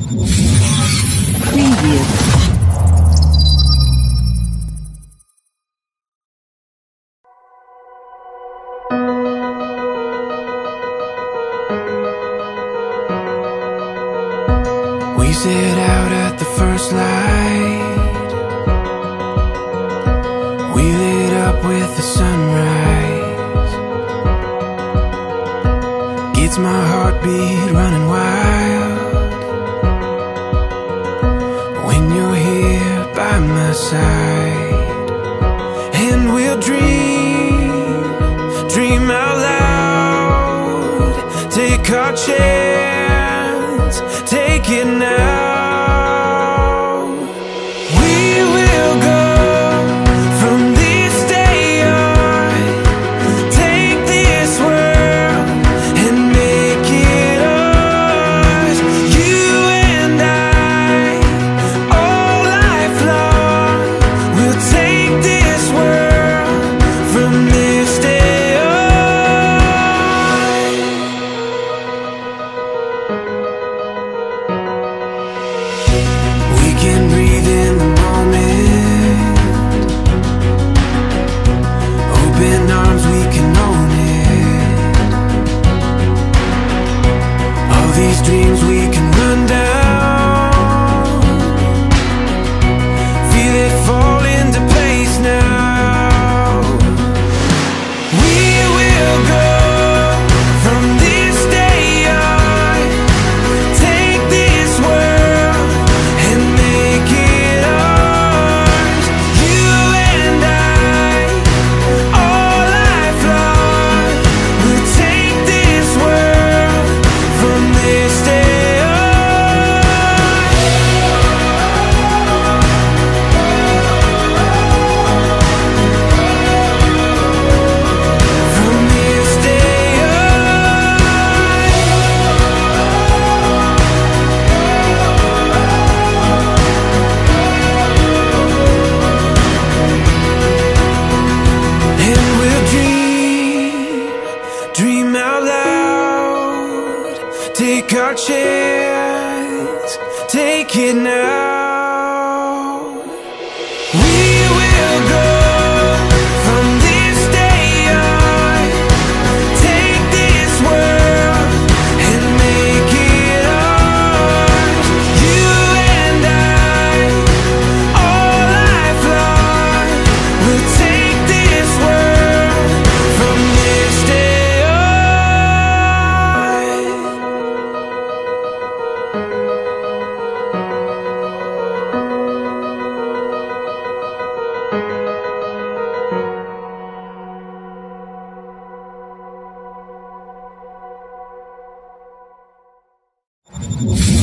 Previous. We set out at the first light. We lit up with the sunrise. Gets my heartbeat running wild when you're here by my side. And we'll dream out loud. Take our chance, take it now. We will go from this day on. Take this world and make it ours. You and I, all life long. We'll take this world from this day on. We can breathe in the moment. Open arms, we can own it. All these dreams we can run down. Feel it fall into place now. We will go from this day on. Take this world and make it ours. You and I, all life long. We'll take this world from this day on. From this day and we'll dream out loud. Take our chance, take it now. We will go from this day on. Take this world and make it ours. You and I, all life long. We'll take this world from this day on.